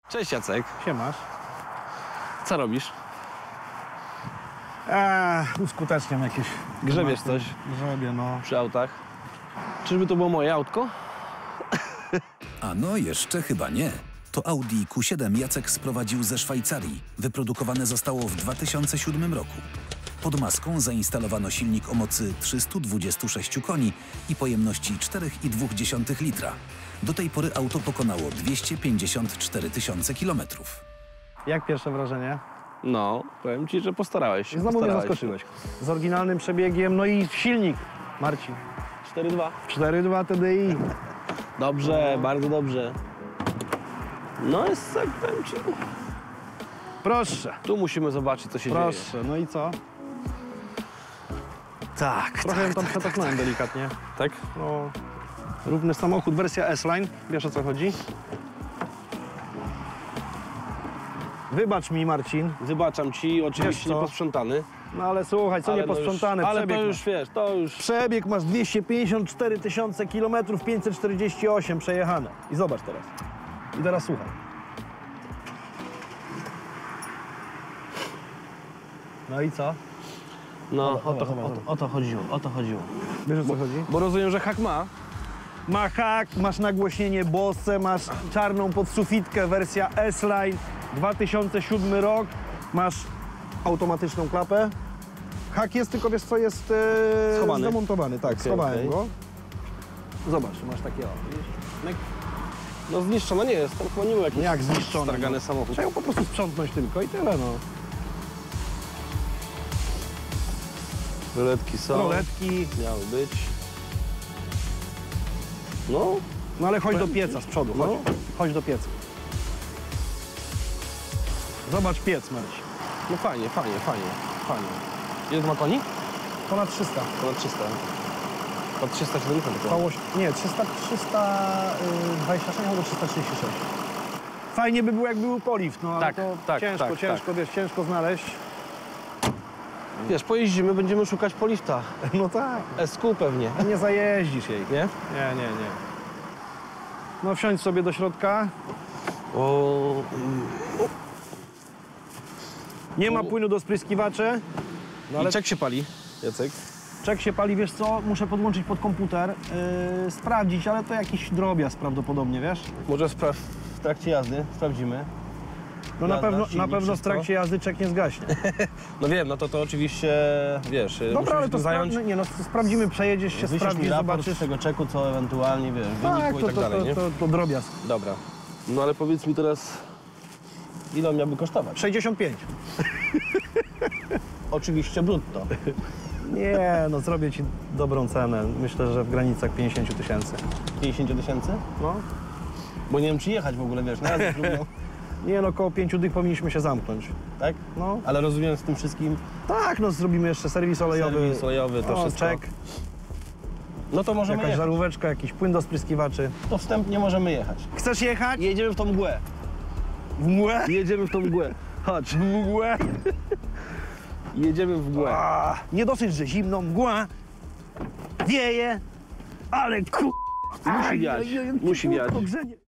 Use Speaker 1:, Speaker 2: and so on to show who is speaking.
Speaker 1: Cześć Jacek.
Speaker 2: Siemasz.
Speaker 1: Co robisz?
Speaker 2: Uskuteczniam jakieś...
Speaker 1: Grzebiesz coś
Speaker 2: Grzebię, no.
Speaker 1: przy autach? Czyżby to było moje autko?
Speaker 3: A no jeszcze chyba nie. To Audi Q7 Jacek sprowadził ze Szwajcarii. Wyprodukowane zostało w 2007 roku. Pod maską zainstalowano silnik o mocy 326 koni i pojemności 4,2 litra. Do tej pory auto pokonało 254 000 kilometrów.
Speaker 2: Jak pierwsze wrażenie?
Speaker 1: No, powiem ci, że postarałeś się.
Speaker 2: Znowu mnie
Speaker 1: postarałeś
Speaker 2: zaskoczyłeś. Z oryginalnym przebiegiem, no i silnik, Marcin.
Speaker 1: się. 4,2.
Speaker 2: 4.2 TDI.
Speaker 1: Dobrze, bardzo dobrze. No jest tak, powiem ci.
Speaker 2: Proszę,
Speaker 1: Tu musimy zobaczyć, co się dzieje.
Speaker 2: proszę. No i co?
Speaker 1: Tak,
Speaker 2: Trochę ją tam przetachnąłem delikatnie.
Speaker 1: tak?
Speaker 2: No, równy samochód, wersja S-Line. Wiesz, o co chodzi? Wybacz mi, Marcin.
Speaker 1: Wybaczam ci,
Speaker 2: Wiesz
Speaker 1: oczywiście
Speaker 2: co?
Speaker 1: nieposprzątany.
Speaker 2: No ale słuchaj, co
Speaker 1: Ale
Speaker 2: nieposprzątane,
Speaker 1: no już, ale
Speaker 2: przebieg
Speaker 1: to
Speaker 2: masz.
Speaker 1: już, wiesz, to już...
Speaker 2: Przebieg masz 254 000 kilometrów, 548 przejechane. I zobacz teraz. I teraz słuchaj. No i co?
Speaker 1: No,
Speaker 2: o to chodziło. Wiesz, o co chodzi?
Speaker 1: Bo rozumiem, że hak ma.
Speaker 2: Ma hak, masz nagłośnienie Bose, masz czarną podsufitkę, wersja S-Line, 2007 rok, masz automatyczną klapę. Hak jest, tylko wiesz co, jest
Speaker 1: Schowany.
Speaker 2: zamontowany, tak,
Speaker 1: Okej,
Speaker 2: schowałem
Speaker 1: okej.
Speaker 2: go. Zobacz, masz takie o, widzisz? Myk.
Speaker 1: No zniszczona nie jest, tam chyba nie był jakiś
Speaker 2: Jak zniszczony.
Speaker 1: stragany samochód.
Speaker 2: Trzeba ją po prostu sprzątnąć tylko i tyle, no.
Speaker 1: Roletki są.
Speaker 2: Roletki,
Speaker 1: Miały być. No,
Speaker 2: no ale chodź do pieca z przodu, chodź.
Speaker 1: No.
Speaker 2: Chodź do pieca. Zobacz piec, Marcin.
Speaker 1: no fajnie. Ile to ma koni?
Speaker 2: Ponad 300.
Speaker 1: Ponad 300. Ponad 370 tylko.
Speaker 2: Koło, nie, 326 albo 336. Fajnie by było, jakby był polift, no ale
Speaker 1: Tak,
Speaker 2: to
Speaker 1: tak,
Speaker 2: ciężko,
Speaker 1: tak,
Speaker 2: ciężko, wiesz, ciężko znaleźć.
Speaker 1: Wiesz, pojeździmy, będziemy szukać polifta.
Speaker 2: No tak.
Speaker 1: SQ pewnie.
Speaker 2: Nie zajeździsz jej.
Speaker 1: Nie?
Speaker 2: Nie. No wsiądź sobie do środka.
Speaker 1: O,
Speaker 2: Nie ma płynu do spryskiwaczy. No ale
Speaker 1: I czek się pali, Jacek?
Speaker 2: czek się pali, wiesz co, muszę podłączyć pod komputer, sprawdzić, ale to jakiś drobiazg prawdopodobnie, wiesz?
Speaker 1: Może w trakcie jazdy sprawdzimy.
Speaker 2: No
Speaker 1: Jazda,
Speaker 2: na
Speaker 1: silnik,
Speaker 2: pewno w
Speaker 1: wszystko?
Speaker 2: trakcie jazdy czek nie zgaśnie.
Speaker 1: No wiem, no to oczywiście, wiesz,
Speaker 2: Dobra,
Speaker 1: musimy
Speaker 2: ale
Speaker 1: się
Speaker 2: to
Speaker 1: tym zająć.
Speaker 2: nie, no, to sprawdzimy, przejedziesz się,
Speaker 1: Wyślesz mi
Speaker 2: sprawdzisz,
Speaker 1: raport
Speaker 2: zobaczysz.
Speaker 1: z tego czeku, co ewentualnie, wiesz,
Speaker 2: Tak,
Speaker 1: wynikło i tak dalej, nie?
Speaker 2: to drobiazg.
Speaker 1: Dobra. No ale powiedz mi teraz, ile on miałby kosztować?
Speaker 2: 65.
Speaker 1: Oczywiście brutto.
Speaker 2: Nie, no zrobię ci dobrą cenę. Myślę, że w granicach 50 000.
Speaker 1: 50 000?
Speaker 2: No.
Speaker 1: Bo nie wiem, czy jechać w ogóle, wiesz, na jazdę próbną,
Speaker 2: Nie no, koło 5 dych powinniśmy się zamknąć.
Speaker 1: tak?
Speaker 2: No.
Speaker 1: Ale rozumiem z tym wszystkim,
Speaker 2: Tak, no zrobimy jeszcze serwis olejowy.
Speaker 1: serwis olejowy, to
Speaker 2: o,
Speaker 1: wszystko.
Speaker 2: czek,
Speaker 1: No to możemy
Speaker 2: jakaś
Speaker 1: jechać.
Speaker 2: żaróweczka, jakiś płyn do spryskiwaczy.
Speaker 1: To wstępnie możemy jechać.
Speaker 2: Chcesz jechać?
Speaker 1: Jedziemy w tą mgłę.
Speaker 2: W mgłę?
Speaker 1: Jedziemy w tą mgłę. Chodź.
Speaker 2: W mgłę?
Speaker 1: Jedziemy w mgłę.
Speaker 2: Nie dosyć, że zimno, mgła, wieje, ale ku...
Speaker 1: Musi wiać, musi wiać.
Speaker 2: Ogrzenie.